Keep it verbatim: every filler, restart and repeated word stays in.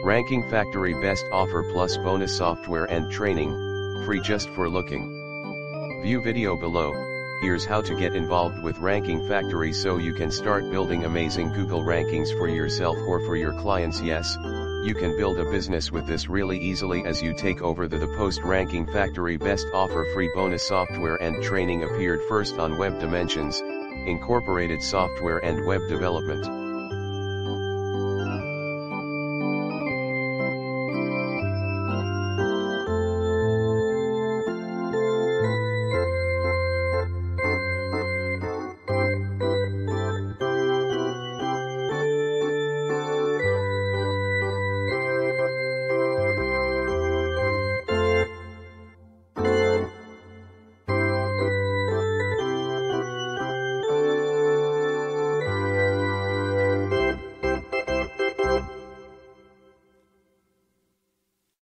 Ranking Factory Best Offer Plus Bonus Software and Training, free just for looking. View video below. Here's how to get involved with Ranking Factory so you can start building amazing Google rankings for yourself or for your clients. Yes, you can build a business with this really easily as you take over the, the post Ranking Factory Best Offer Free Bonus Software and Training appeared first on Web Dimensions, Incorporated Software and Web Development.